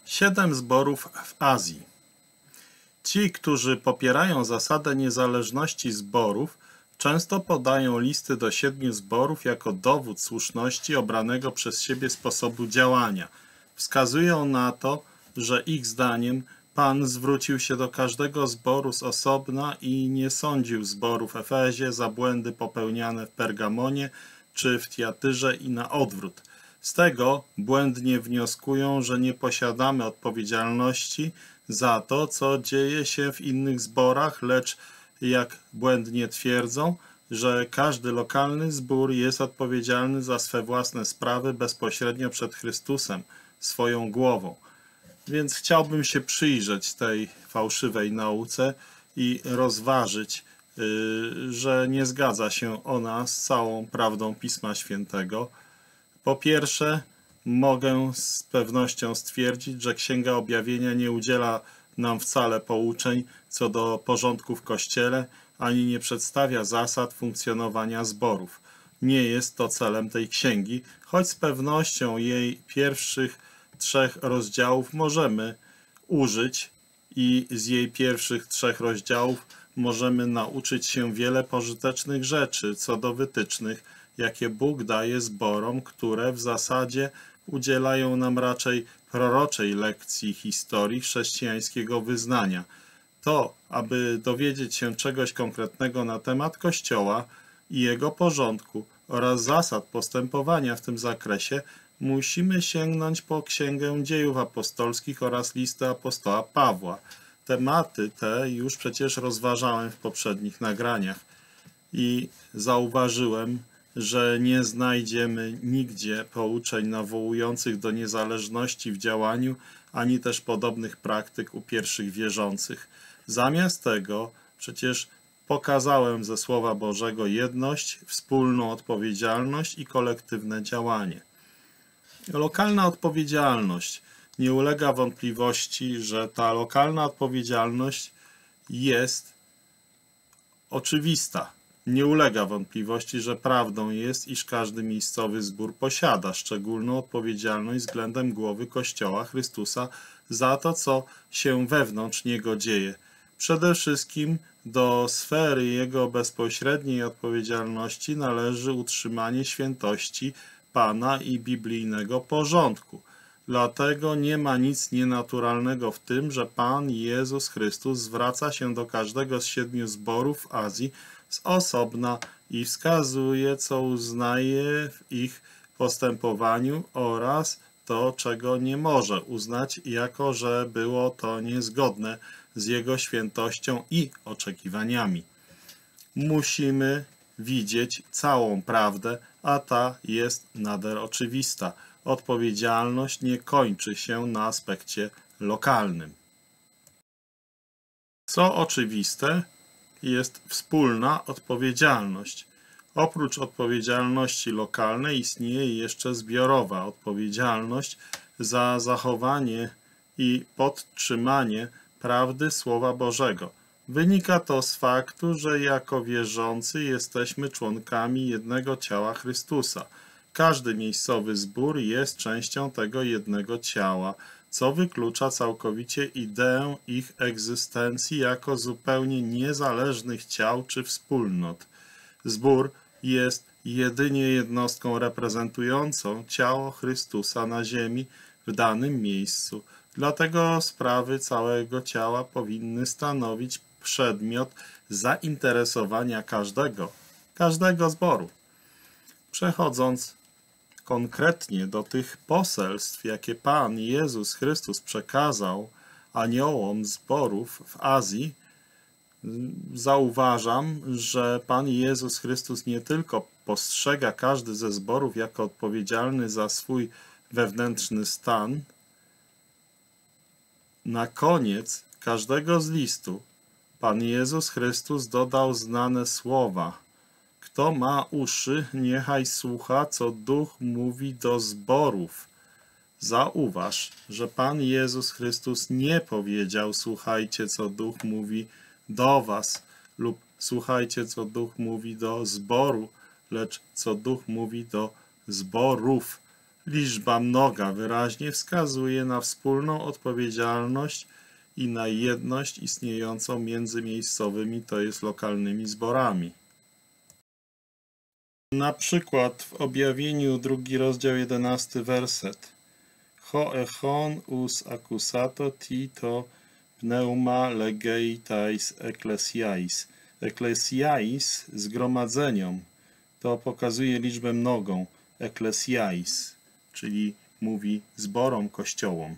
7 zborów w Azji. Ci, którzy popierają zasadę niezależności zborów, często podają listy do 7 zborów jako dowód słuszności obranego przez siebie sposobu działania. Wskazują na to, że ich zdaniem Pan zwrócił się do każdego zboru z osobna i nie sądził zboru w Efezie za błędy popełniane w Pergamonie czy w Tiatyrze i na odwrót. Z tego błędnie wnioskują, że nie posiadamy odpowiedzialności za to, co dzieje się w innych zborach, lecz jak błędnie twierdzą, że każdy lokalny zbór jest odpowiedzialny za swe własne sprawy bezpośrednio przed Chrystusem, swoją głową. Więc chciałbym się przyjrzeć tej fałszywej nauce i rozważyć, że nie zgadza się ona z całą prawdą Pisma Świętego. Po pierwsze, mogę z pewnością stwierdzić, że Księga Objawienia nie udziela nam wcale pouczeń co do porządku w Kościele, ani nie przedstawia zasad funkcjonowania zborów. Nie jest to celem tej księgi, choć z pewnością jej pierwszych 3 rozdziałów możemy użyć i z jej pierwszych 3 rozdziałów możemy nauczyć się wiele pożytecznych rzeczy co do wytycznych, jakie Bóg daje zborom, które w zasadzie udzielają nam raczej proroczej lekcji historii chrześcijańskiego wyznania. To, aby dowiedzieć się czegoś konkretnego na temat Kościoła i jego porządku oraz zasad postępowania w tym zakresie, musimy sięgnąć po Księgę Dziejów Apostolskich oraz listę apostoła Pawła. Tematy te już przecież rozważałem w poprzednich nagraniach i zauważyłem, że nie znajdziemy nigdzie pouczeń nawołujących do niezależności w działaniu, ani też podobnych praktyk u pierwszych wierzących. Zamiast tego przecież pokazałem ze Słowa Bożego jedność, wspólną odpowiedzialność i kolektywne działanie. Lokalna odpowiedzialność. Nie ulega wątpliwości, że ta lokalna odpowiedzialność jest oczywista. Nie ulega wątpliwości, że prawdą jest, iż każdy miejscowy zbór posiada szczególną odpowiedzialność względem głowy Kościoła Chrystusa za to, co się wewnątrz niego dzieje. Przede wszystkim do sfery jego bezpośredniej odpowiedzialności należy utrzymanie świętości Pana i biblijnego porządku. Dlatego nie ma nic nienaturalnego w tym, że Pan Jezus Chrystus zwraca się do każdego z 7 zborów w Azji z osobna i wskazuje, co uznaje w ich postępowaniu oraz to, czego nie może uznać, jako że było to niezgodne z Jego świętością i oczekiwaniami. Musimy widzieć całą prawdę, a ta jest nader oczywista. Odpowiedzialność nie kończy się na aspekcie lokalnym. Co oczywiste, jest wspólna odpowiedzialność. Oprócz odpowiedzialności lokalnej istnieje jeszcze zbiorowa odpowiedzialność za zachowanie i podtrzymanie prawdy Słowa Bożego. Wynika to z faktu, że jako wierzący jesteśmy członkami jednego ciała Chrystusa. Każdy miejscowy zbór jest częścią tego jednego ciała, co wyklucza całkowicie ideę ich egzystencji jako zupełnie niezależnych ciał czy wspólnot. Zbór jest jedynie jednostką reprezentującą ciało Chrystusa na ziemi w danym miejscu. Dlatego sprawy całego ciała powinny stanowić przedmiot zainteresowania każdego zboru. Przechodząc konkretnie do tych poselstw, jakie Pan Jezus Chrystus przekazał aniołom zborów w Azji, zauważam, że Pan Jezus Chrystus nie tylko postrzega każdy ze zborów jako odpowiedzialny za swój wewnętrzny stan. Na koniec każdego z listu Pan Jezus Chrystus dodał znane słowa: kto ma uszy, niechaj słucha, co Duch mówi do zborów. Zauważ, że Pan Jezus Chrystus nie powiedział: słuchajcie, co Duch mówi do was, lub słuchajcie, co Duch mówi do zboru, lecz co Duch mówi do zborów. Liczba mnoga wyraźnie wskazuje na wspólną odpowiedzialność i na jedność istniejącą między miejscowymi, to jest lokalnymi zborami. Na przykład w Objawieniu 2 rozdział 11 werset. Ho echon us accusato ti to pneuma legeitais ecclesiais. Ecclesiais zgromadzeniom. To pokazuje liczbę mnogą. Ecclesiais, czyli mówi zborom, kościołom.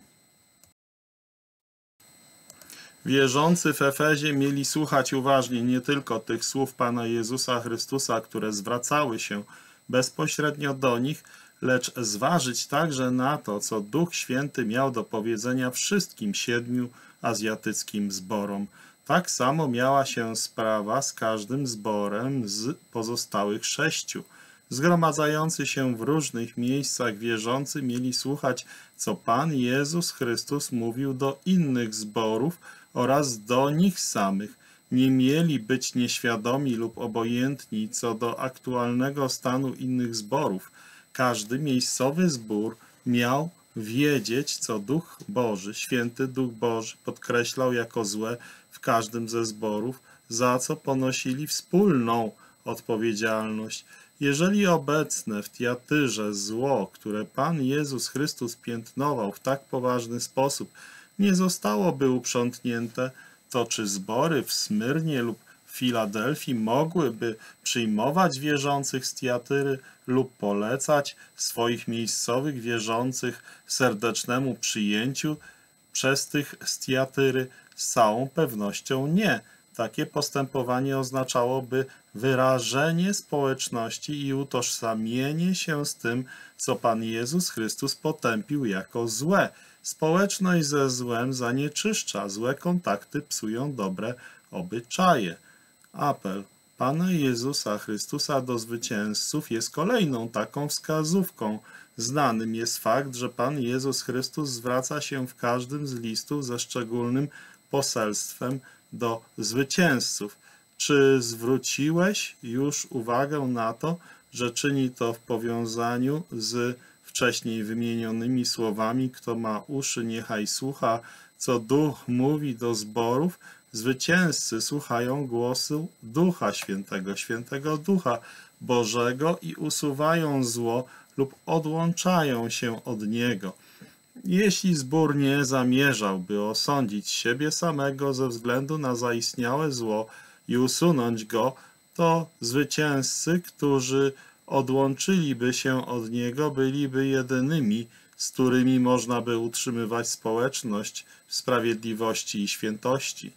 Wierzący w Efezie mieli słuchać uważnie nie tylko tych słów Pana Jezusa Chrystusa, które zwracały się bezpośrednio do nich, lecz zważyć także na to, co Duch Święty miał do powiedzenia wszystkim 7 azjatyckim zborom. Tak samo miała się sprawa z każdym zborem z pozostałych 6. Zgromadzający się w różnych miejscach wierzący mieli słuchać, co Pan Jezus Chrystus mówił do innych zborów oraz do nich samych. Nie mieli być nieświadomi lub obojętni co do aktualnego stanu innych zborów. Każdy miejscowy zbór miał wiedzieć, co Duch Boży, Święty Duch Boży podkreślał jako złe w każdym ze zborów, za co ponosili wspólną odpowiedzialność. Jeżeli obecne w Tiatyrze zło, które Pan Jezus Chrystus piętnował w tak poważny sposób, nie zostałoby uprzątnięte, to czy zbory w Smyrnie lub w Filadelfii mogłyby przyjmować wierzących z Tiatyry lub polecać swoich miejscowych wierzących serdecznemu przyjęciu przez tych z Tiatyry? Z całą pewnością nie. Takie postępowanie oznaczałoby wyrażenie społeczności i utożsamienie się z tym, co Pan Jezus Chrystus potępił jako złe. Społeczność ze złem zanieczyszcza, złe kontakty psują dobre obyczaje. Apel Pana Jezusa Chrystusa do zwycięzców jest kolejną taką wskazówką. Znanym jest fakt, że Pan Jezus Chrystus zwraca się w każdym z listów ze szczególnym poselstwem do zwycięzców. Czy zwróciłeś już uwagę na to, że czyni to w powiązaniu z wcześniej wymienionymi słowami? Kto ma uszy, niechaj słucha, co Duch mówi do zborów. Zwycięzcy słuchają głosu Ducha Świętego, Świętego Ducha Bożego i usuwają zło lub odłączają się od niego. Jeśli zbór nie zamierzałby osądzić siebie samego ze względu na zaistniałe zło i usunąć go, to zwycięzcy, którzy odłączyliby się od niego, byliby jedynymi, z którymi można by utrzymywać społeczność w sprawiedliwości i świętości.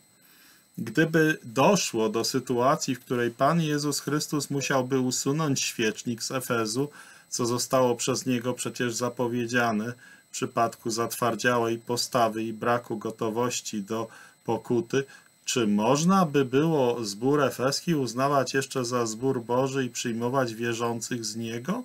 Gdyby doszło do sytuacji, w której Pan Jezus Chrystus musiałby usunąć świecznik z Efezu, co zostało przez Niego przecież zapowiedziane, w przypadku zatwardziałej postawy i braku gotowości do pokuty, czy można by było zbór efeski uznawać jeszcze za zbór Boży i przyjmować wierzących z niego?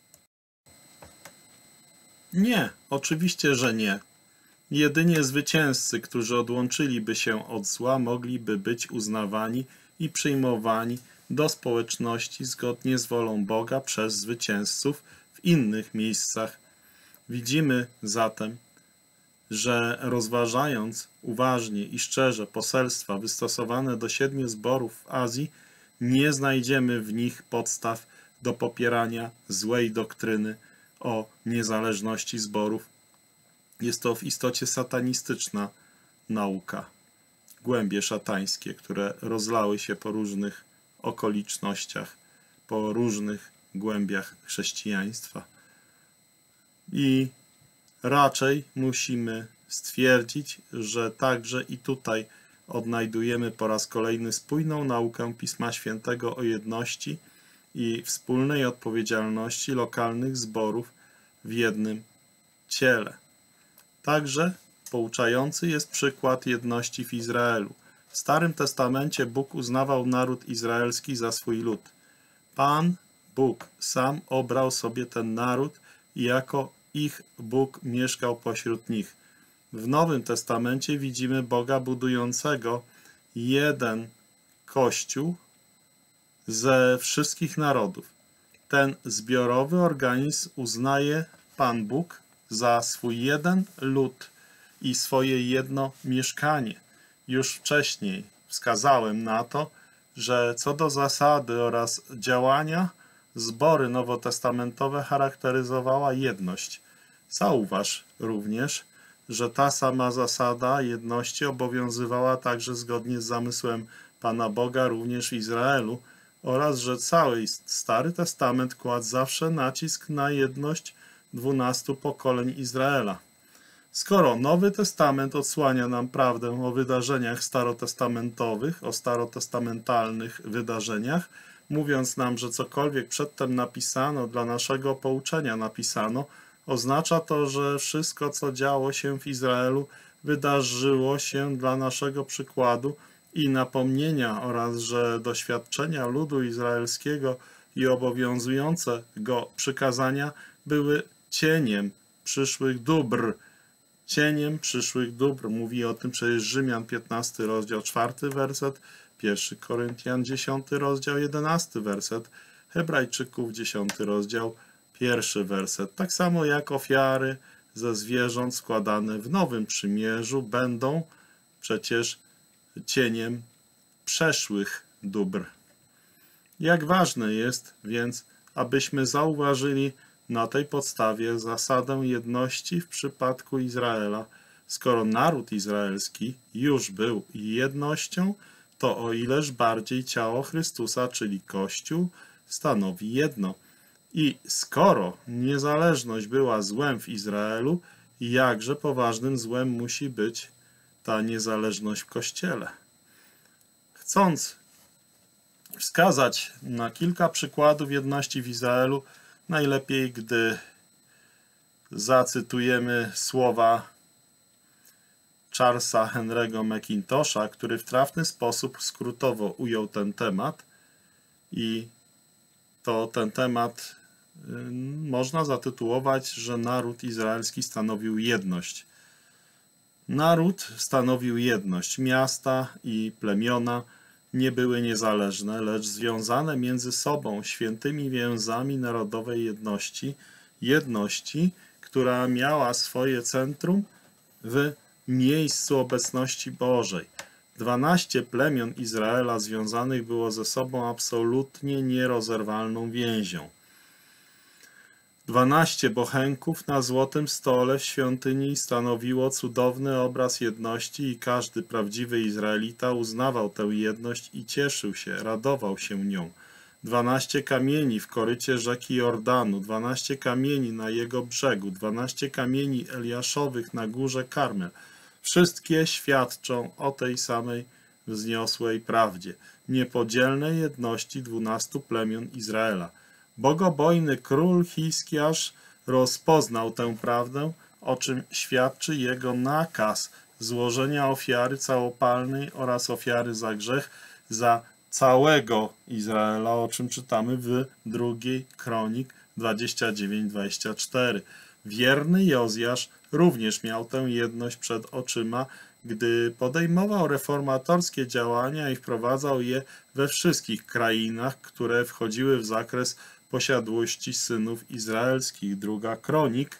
Nie, oczywiście, że nie. Jedynie zwycięzcy, którzy odłączyliby się od zła, mogliby być uznawani i przyjmowani do społeczności zgodnie z wolą Boga przez zwycięzców w innych miejscach. Widzimy zatem, że rozważając uważnie i szczerze poselstwa wystosowane do 7 zborów w Azji, nie znajdziemy w nich podstaw do popierania złej doktryny o niezależności zborów. Jest to w istocie satanistyczna nauka, głębie szatańskie, które rozlały się po różnych okolicznościach, po różnych głębiach chrześcijaństwa. I raczej musimy stwierdzić, że także i tutaj odnajdujemy po raz kolejny spójną naukę Pisma Świętego o jedności i wspólnej odpowiedzialności lokalnych zborów w jednym ciele. Także pouczający jest przykład jedności w Izraelu. W Starym Testamencie Bóg uznawał naród izraelski za swój lud. Pan Bóg sam obrał sobie ten naród i jako ich Bóg mieszkał pośród nich. W Nowym Testamencie widzimy Boga budującego jeden Kościół ze wszystkich narodów. Ten zbiorowy organizm uznaje Pan Bóg za swój jeden lud i swoje jedno mieszkanie. Już wcześniej wskazałem na to, że co do zasady oraz działania, zbory nowotestamentowe charakteryzowała jedność. Zauważ również, że ta sama zasada jedności obowiązywała także zgodnie z zamysłem Pana Boga również w Izraelu oraz, że cały Stary Testament kładł zawsze nacisk na jedność 12 pokoleń Izraela. Skoro Nowy Testament odsłania nam prawdę o wydarzeniach starotestamentowych, o starotestamentalnych wydarzeniach, mówiąc nam, że cokolwiek przedtem napisano, dla naszego pouczenia napisano, oznacza to, że wszystko, co działo się w Izraelu, wydarzyło się dla naszego przykładu i napomnienia oraz, że doświadczenia ludu izraelskiego i obowiązujące go przykazania były cieniem przyszłych dóbr. Cieniem przyszłych dóbr. Mówi o tym przecież Rzymian 15 rozdział 4 werset, 1 Koryntian 10 rozdział 11 werset, Hebrajczyków 10 rozdział 1 werset. Tak samo jak ofiary ze zwierząt składane w Nowym Przymierzu będą przecież cieniem przeszłych dóbr. Jak ważne jest więc, abyśmy zauważyli na tej podstawie zasadę jedności w przypadku Izraela. Skoro naród izraelski już był jednością, to o ileż bardziej ciało Chrystusa, czyli Kościół, stanowi jedno. I skoro niezależność była złem w Izraelu, jakże poważnym złem musi być ta niezależność w Kościele. Chcąc wskazać na kilka przykładów jedności w Izraelu, najlepiej, gdy zacytujemy słowa Charlesa Henry'ego Macintosha, który w trafny sposób skrótowo ujął ten temat i to ten temat można zatytułować, że naród izraelski stanowił jedność. Naród stanowił jedność. Miasta i plemiona nie były niezależne, lecz związane między sobą świętymi więzami narodowej jedności, jedności, która miała swoje centrum w miejscu obecności Bożej. 12 plemion Izraela związanych było ze sobą absolutnie nierozerwalną więzią. 12 bochenków na złotym stole w świątyni stanowiło cudowny obraz jedności i każdy prawdziwy Izraelita uznawał tę jedność i cieszył się, radował się nią. 12 kamieni w korycie rzeki Jordanu, 12 kamieni na jego brzegu, 12 kamieni Eliaszowych na górze Karmel. Wszystkie świadczą o tej samej wzniosłej prawdzie, niepodzielnej jedności 12 plemion Izraela. Bogobojny król Hiskiasz rozpoznał tę prawdę, o czym świadczy jego nakaz złożenia ofiary całopalnej oraz ofiary za grzech za całego Izraela, o czym czytamy w 2 Kronik 29-24. Wierny Jozjasz również miał tę jedność przed oczyma, gdy podejmował reformatorskie działania i wprowadzał je we wszystkich krainach, które wchodziły w zakres posiadłości synów izraelskich. 2 Kronik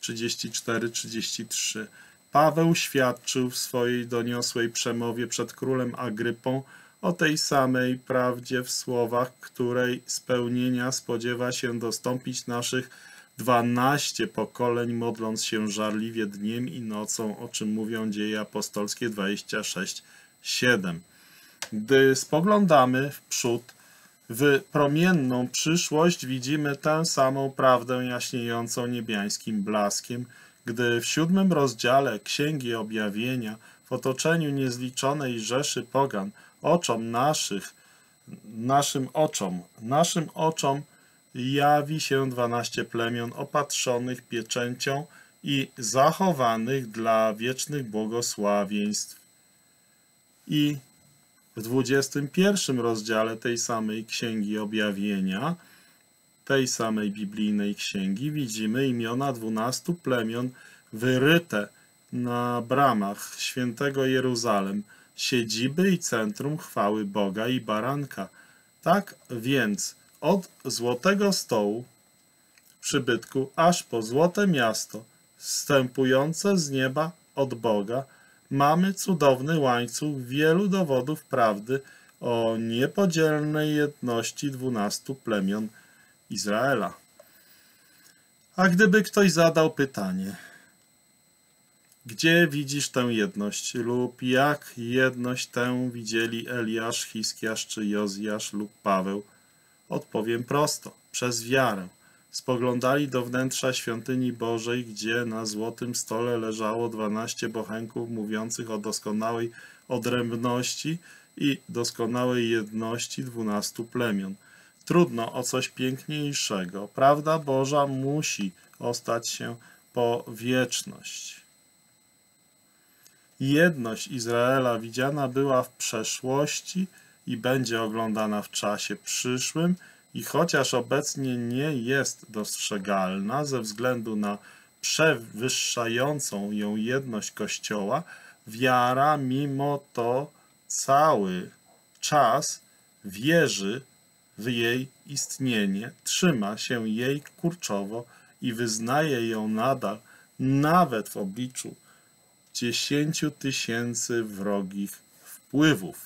34-33. Paweł świadczył w swojej doniosłej przemowie przed królem Agrypą o tej samej prawdzie w słowach, której spełnienia spodziewa się dostąpić naszych 12 pokoleń, modląc się żarliwie dniem i nocą, o czym mówią Dzieje Apostolskie 26:7. Gdy spoglądamy w przód, w promienną przyszłość, widzimy tę samą prawdę jaśniejącą niebiańskim blaskiem, gdy w 7 rozdziale Księgi Objawienia w otoczeniu niezliczonej rzeszy pogan naszym oczom jawi się 12 plemion opatrzonych pieczęcią i zachowanych dla wiecznych błogosławieństw. I w 21 rozdziale tej samej Księgi Objawienia, tej samej biblijnej księgi, widzimy imiona 12 plemion wyryte na bramach świętego Jeruzalem, siedziby i centrum chwały Boga i Baranka. Tak więc od złotego stołu przybytku, aż po złote miasto, zstępujące z nieba od Boga, mamy cudowny łańcuch wielu dowodów prawdy o niepodzielnej jedności 12 plemion Izraela. A gdyby ktoś zadał pytanie, gdzie widzisz tę jedność lub jak jedność tę widzieli Eliasz, Hiskiasz czy Jozjasz lub Paweł, odpowiem prosto, przez wiarę. Spoglądali do wnętrza świątyni Bożej, gdzie na złotym stole leżało 12 bochenków mówiących o doskonałej odrębności i doskonałej jedności 12 plemion. Trudno o coś piękniejszego. Prawda Boża musi ostać się po wieczność. Jedność Izraela widziana była w przeszłości i będzie oglądana w czasie przyszłym i chociaż obecnie nie jest dostrzegalna ze względu na przewyższającą ją jedność Kościoła, wiara mimo to cały czas wierzy w jej istnienie, trzyma się jej kurczowo i wyznaje ją nadal, nawet w obliczu 10 000 wrogich wpływów.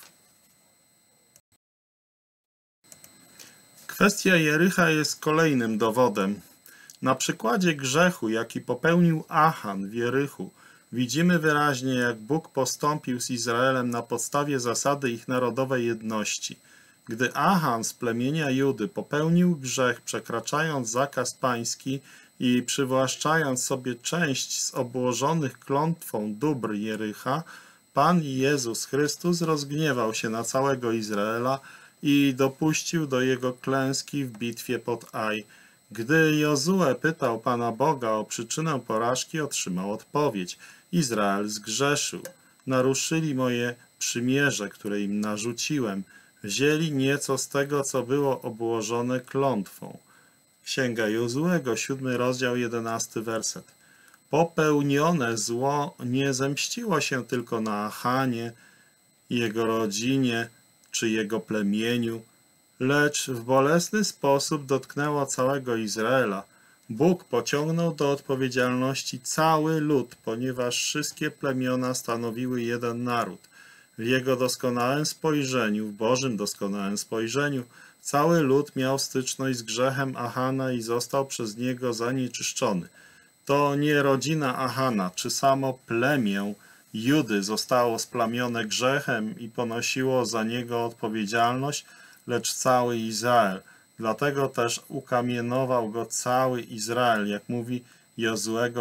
Kwestia Jericha jest kolejnym dowodem. Na przykładzie grzechu, jaki popełnił Achan w Jerichu, widzimy wyraźnie, jak Bóg postąpił z Izraelem na podstawie zasady ich narodowej jedności. Gdy Achan z plemienia Judy popełnił grzech, przekraczając zakaz pański i przywłaszczając sobie część z obłożonych klątwą dóbr Jericha, Pan Jezus Chrystus rozgniewał się na całego Izraela i dopuścił do jego klęski w bitwie pod Aj. Gdy Jozue pytał Pana Boga o przyczynę porażki, otrzymał odpowiedź. Izrael zgrzeszył. Naruszyli moje przymierze, które im narzuciłem. Wzięli nieco z tego, co było obłożone klątwą. Księga Jozuego, 7 rozdział, 11 werset. Popełnione zło nie zemściło się tylko na Achanie, jego rodzinie czy jego plemieniu, lecz w bolesny sposób dotknęło całego Izraela. Bóg pociągnął do odpowiedzialności cały lud, ponieważ wszystkie plemiona stanowiły jeden naród. W jego doskonałym spojrzeniu, w Bożym doskonałym spojrzeniu, cały lud miał styczność z grzechem Achana i został przez niego zanieczyszczony. To nie rodzina Achana, czy samo plemię Judy zostało splamione grzechem i ponosiło za niego odpowiedzialność, lecz cały Izrael. Dlatego też ukamienował go cały Izrael, jak mówi Jozuego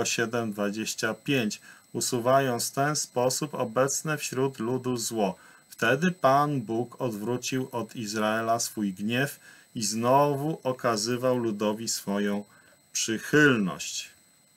7:25, usuwając w ten sposób obecne wśród ludu zło. Wtedy Pan Bóg odwrócił od Izraela swój gniew i znowu okazywał ludowi swoją przychylność.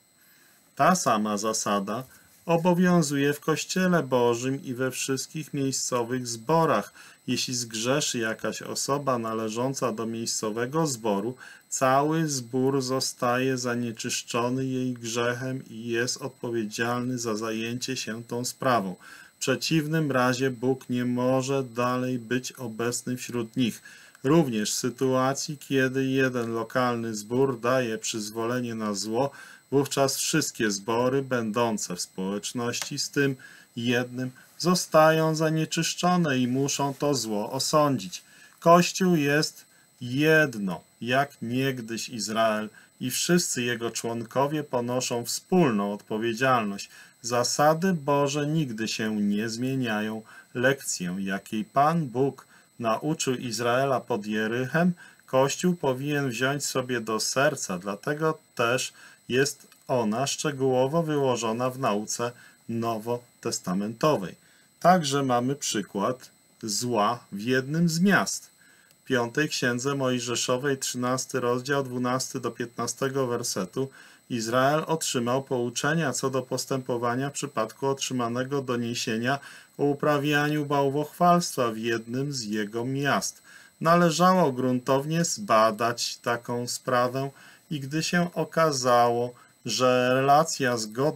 Ta sama zasada obowiązuje w Kościele Bożym i we wszystkich miejscowych zborach. Jeśli zgrzeszy jakaś osoba należąca do miejscowego zboru, cały zbór zostaje zanieczyszczony jej grzechem i jest odpowiedzialny za zajęcie się tą sprawą. W przeciwnym razie Bóg nie może dalej być obecny wśród nich. Również w sytuacji, kiedy jeden lokalny zbór daje przyzwolenie na zło, wówczas wszystkie zbory będące w społeczności z tym jednym zostają zanieczyszczone i muszą to zło osądzić. Kościół jest jedno, jak niegdyś Izrael, i wszyscy jego członkowie ponoszą wspólną odpowiedzialność. Zasady Boże nigdy się nie zmieniają. Lekcję, jakiej Pan Bóg nauczył Izraela pod Jerychem, Kościół powinien wziąć sobie do serca, dlatego też jest ona szczegółowo wyłożona w nauce nowotestamentowej. Także mamy przykład zła w jednym z miast. W 5 Księdze Mojżeszowej, 13 rozdział, 12 do 15 wersetu, Izrael otrzymał pouczenia co do postępowania w przypadku otrzymanego doniesienia o uprawianiu bałwochwalstwa w jednym z jego miast. Należało gruntownie zbadać taką sprawę i gdy się okazało, że relacja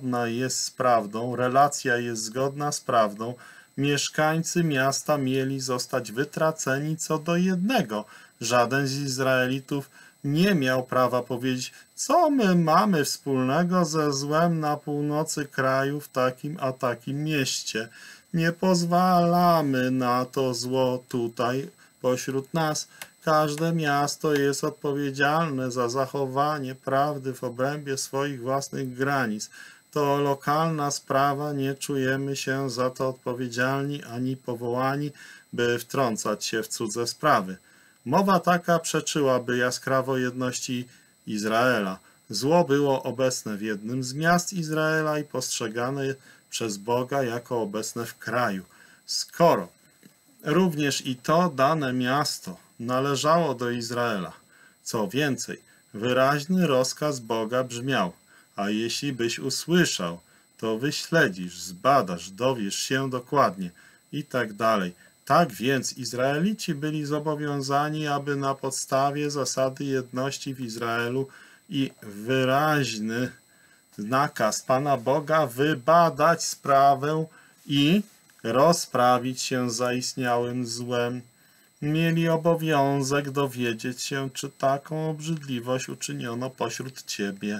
jest zgodna z prawdą, mieszkańcy miasta mieli zostać wytraceni co do jednego. Żaden z Izraelitów nie miał prawa powiedzieć, co my mamy wspólnego ze złem na północy kraju w takim a takim mieście. Nie pozwalamy na to zło tutaj pośród nas. Każde miasto jest odpowiedzialne za zachowanie prawdy w obrębie swoich własnych granic. To lokalna sprawa, nie czujemy się za to odpowiedzialni ani powołani, by wtrącać się w cudze sprawy. Mowa taka przeczyłaby jaskrawo jedności Izraela. Zło było obecne w jednym z miast Izraela i postrzegane przez Boga jako obecne w kraju. Skoro również i to dane miasto należało do Izraela, co więcej, wyraźny rozkaz Boga brzmiał: a jeśli byś usłyszał, to wyśledzisz, zbadasz, dowiesz się dokładnie i tak dalej. Tak więc Izraelici byli zobowiązani, aby na podstawie zasady jedności w Izraelu i wyraźny nakaz Pana Boga wybadać sprawę i rozprawić się z zaistniałym złem. Mieli obowiązek dowiedzieć się, czy taką obrzydliwość uczyniono pośród Ciebie.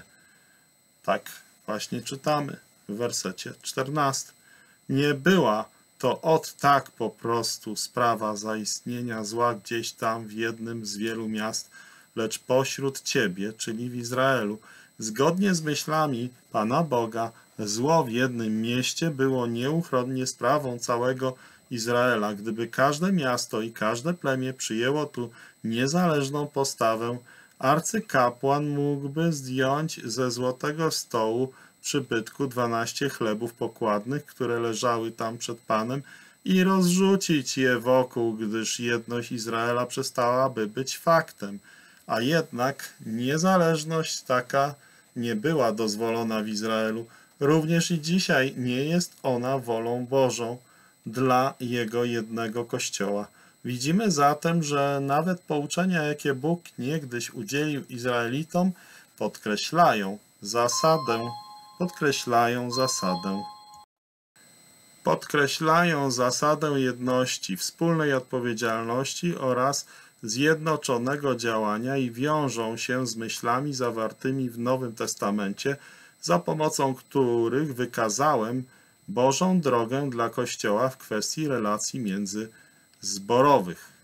Tak właśnie czytamy w wersecie 14. Nie była to tak po prostu sprawa zaistnienia zła gdzieś tam w jednym z wielu miast, lecz pośród Ciebie, czyli w Izraelu. Zgodnie z myślami Pana Boga, zło w jednym mieście było nieuchronnie sprawą całego Izraela. Gdyby każde miasto i każde plemię przyjęło tu niezależną postawę, arcykapłan mógłby zdjąć ze złotego stołu przybytku 12 chlebów pokładnych, które leżały tam przed Panem, i rozrzucić je wokół, gdyż jedność Izraela przestałaby być faktem. A jednak niezależność taka nie była dozwolona w Izraelu. Również i dzisiaj nie jest ona wolą Bożą dla Jego jednego Kościoła. Widzimy zatem, że nawet pouczenia, jakie Bóg niegdyś udzielił Izraelitom, podkreślają zasadę jedności, wspólnej odpowiedzialności oraz zjednoczonego działania i wiążą się z myślami zawartymi w Nowym Testamencie, za pomocą których wykazałem Bożą drogę dla Kościoła w kwestii relacji międzyzborowych.